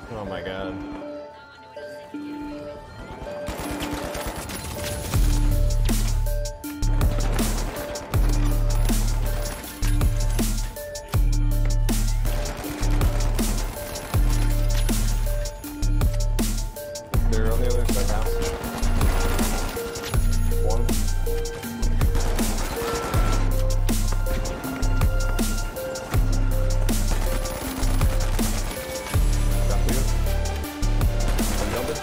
Oh my god. They're on the other side now. One. Got two. I'm jumping.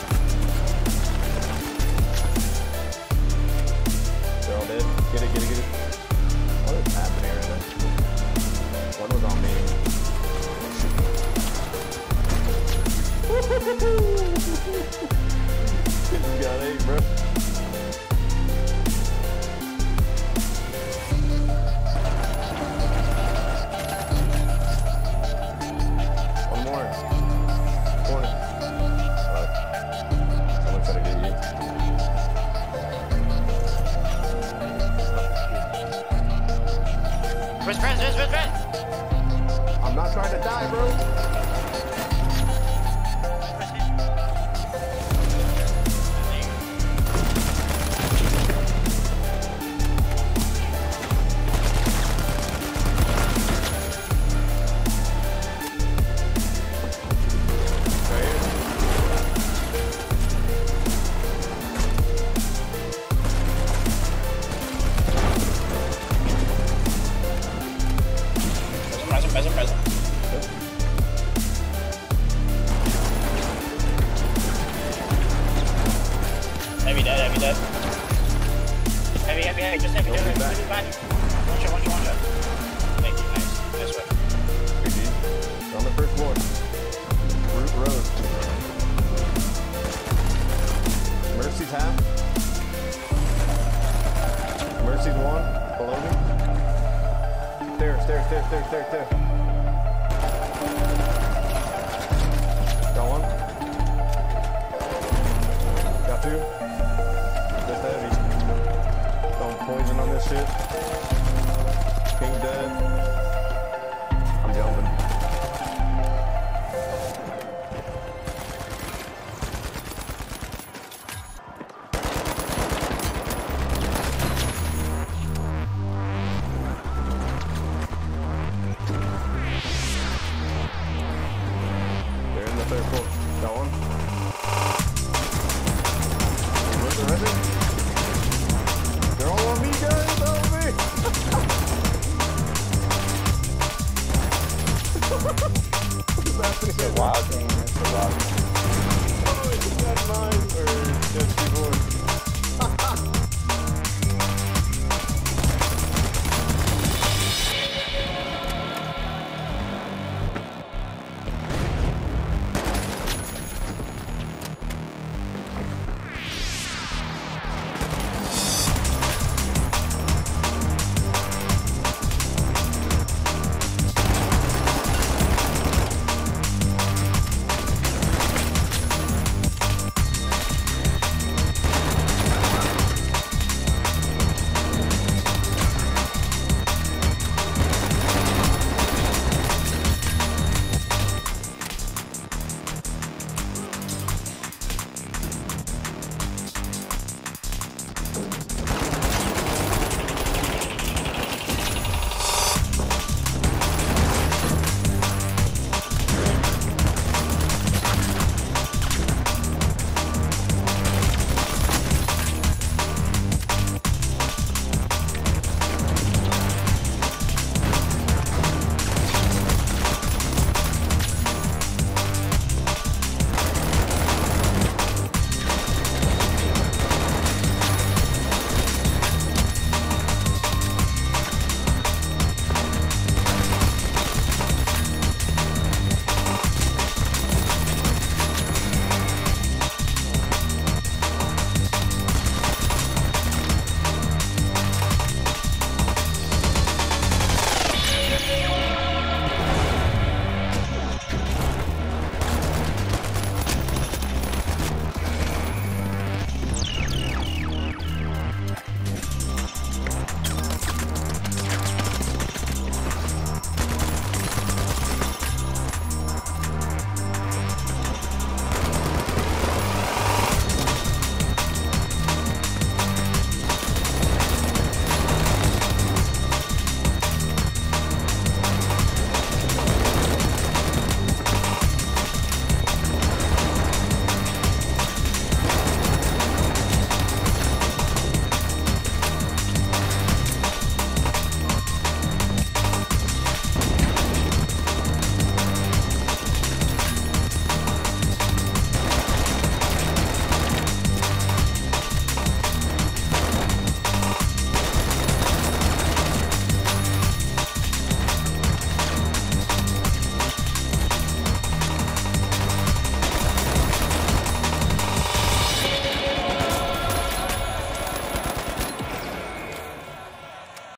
They're all dead. Get it, get it, get it. What is happening right now? One was on me. You got 8, bro. One more. Corner. Fuck. Someone's trying to get you. Where's friends? Where's friends? I'm not trying to die, bro. Present. Heavy dead. Heavy, just heavy dead. One shot. Thank you, nice one. GG. On the first floor. Root road. Mercy's half. Mercy's one. Below me. Stairs. Got one. Got two. Just heavy. Throwing poison on this shit. King dead. I'm jumping. They're in the third floor. Got one. Where's the rest? They're all on me, guys. Help me. What's happening? It's a wild game. Oh, it's got mine. Or just before.